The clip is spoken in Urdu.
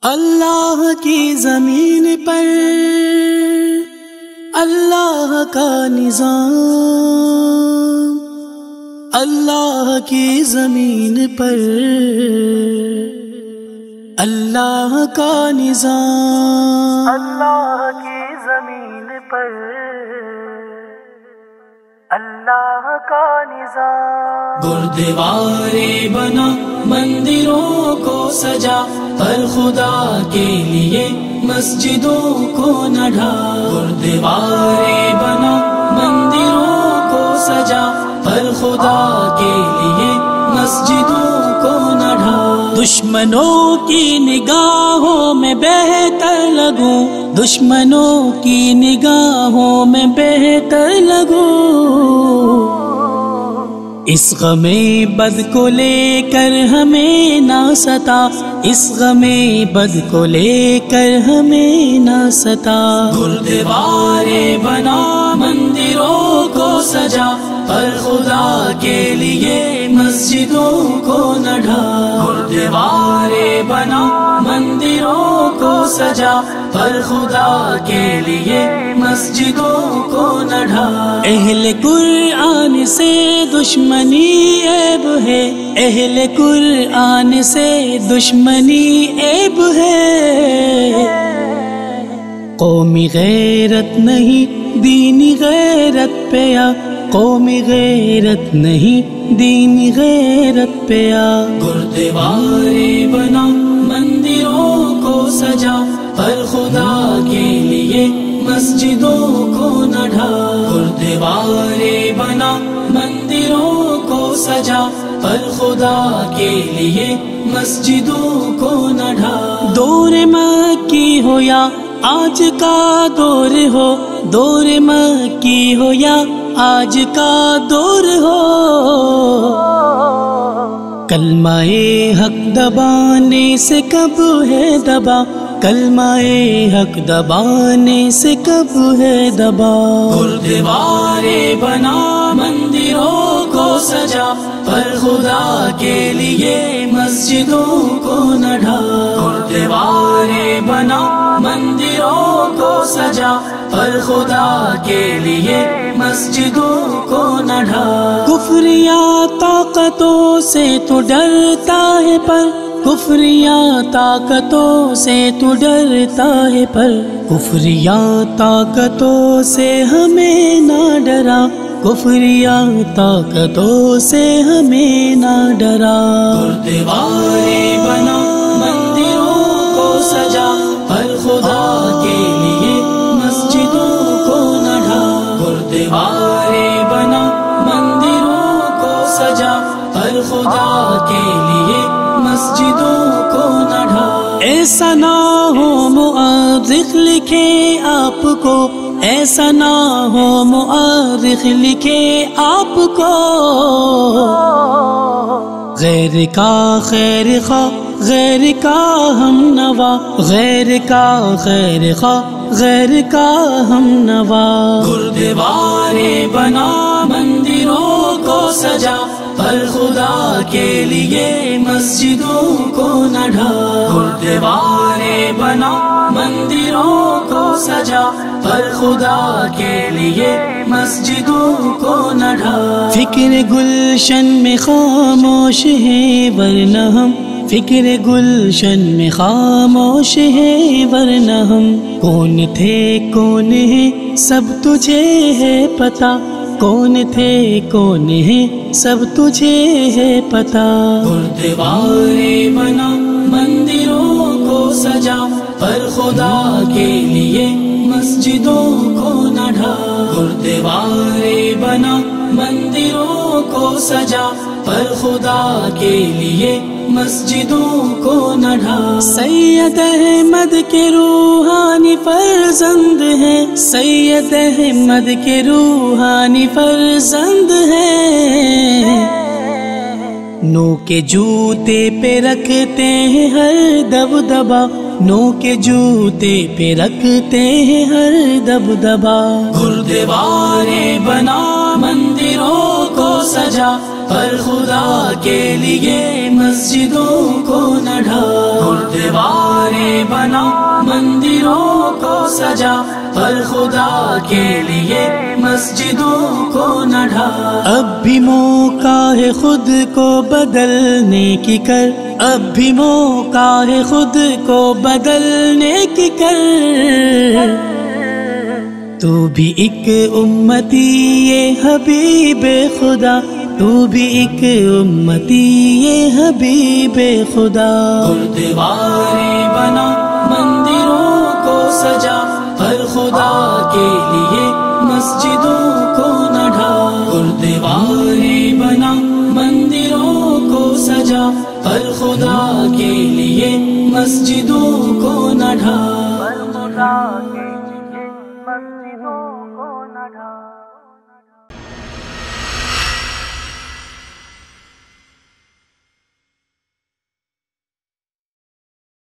اللہ کی زمین پر اللہ کا نظام، اللہ کی زمین پر اللہ کا نظام، اللہ کی زمین پر اللہ کا نظام۔ گردوارے بنا مندروں کو سجا، پر خدا کے لیے مسجدوں کو نہ ڈھا۔ گردوارے بنا مندروں کو سجا، پر خدا کے لیے مسجدوں کو نہ ڈھا۔ دشمنوں کی نگاہوں میں بہتر لگوں، دشمنوں کی نگاہوں میں بہتر لگوں۔ اس غم بد کو لے کر ہمیں نہ ستا، اس غم بد کو لے کر ہمیں نہ ستا۔ گردوارے بنا مندروں کو سجا، پر خدا کے لیے مسجدوں کو نہ ڈھا۔ گردوارے بنا مندروں کو سجا، پر خدا کے لیے مسجدوں کو نہ ڈھا۔ اہل قرآن سے دشمنی عیب ہے، اہل قرآن سے دشمنی عیب ہے۔ قومی غیرت نہیں دینی غیرت پہ آ، قومی غیرت نہیں دینی غیرت پہ آ۔ گردوارے بنا مندروں کو سجا، پر خدا کے لیے مسجدوں کو نہ ڈھا۔ گردوارے بنا مندروں کو سجا، پر خدا کے لیے مسجدوں کو نہ ڈھا۔ دور مکی ہو یا آج کا دور ہو، دور مکی ہو یا آج کا دور ہو، کلمہ حق دبانے سے کب ہے دبا، کلمہ حق دبانے سے کب ہے دبا۔ گردوارے بنا مندروں کو سجا، پر خدا کے لیے مسجدوں کو نہ ڈھا۔ گردوارے بنا مندروں کو سجا، پر خدا کے لیے مسجدوں کو نہ ڈھا۔ کفریاں طاقتوں سے تو ڈرتا ہے، پر کفریاں طاقتوں سے تو ڈرتا ہے، پر کفریاں طاقتوں سے ہمیں نہ ڈرا، کفریاں طاقتوں سے ہمیں نہ ڈرا۔ گردوارے بنا مندروں کو سجا، پر خدا کے لیے مسجدوں کو نہ ڈھا۔ گردوارے بنا مندروں کو سجا، پر خدا کے لیے مسجدوں کو نہ ڈھا۔ ایسا نہ ہو مؤرخ لکھے آپ کو، ایسا نہ ہو مؤرخ لکھے آپ کو، غیر کا خیر خواہ غیر کا ہم نوا، غیر کا خیر خواہ غیر کا ہم نوا۔ گردوارے بنا مندروں کو سجا، پر خدا کے لیے مسجدوں کو نہ ڈھا۔ گردوارے بنا مندروں کو سجا، پر خدا کے لیے مسجدوں کو نہ ڈھا۔ فکر گلشن میں خاموش ہے ورنہ ہم، فکر گلشن میں خاموش ہے ورنہ ہم، کون تھے کون ہے سب تجھے ہے پتہ، کون تھے کون ہے سب تجھے ہے پتہ۔ گردوارے بنا مندروں کو سجا، پر خدا کے لیے مسجدوں کو نہ ڈھا۔ گردوارے بنا مندروں کو سجا، پر خدا کے لیے مسجدوں کو نہ ڈھا۔ سید احمد کے روحانی فرزند ہیں، سید احمد کے روحانی فرزند ہیں، نو کے جوتے پہ رکھتے ہیں ہر دبدبا، نو کے جوتے پہ رکھتے ہیں ہر دبدبا۔ گردوارے بنا مندروں کو سجا، پر خدا کے لیے مسجدوں کو نہ ڈھا، گردوارے بنا مندروں کو سجا، پر خدا کے لیے مسجدوں کو نہ ڈھا۔ اب بھی موقع ہے خود کو بدلنے کی کر، اب بھی موقع ہے خود کو بدلنے کی کر، تو بھی ایک امتی یہ حبیب خدا، تو بھی ایک امتی یہ حبیب خدا۔ گردوارے بنا مندروں کو سجا، پر خدا کے لیے مسجدوں کو نہ ڈھا، گردوارے بنا مندروں کو سجا، پر خدا کے لیے مسجدوں کو نہ ڈھا۔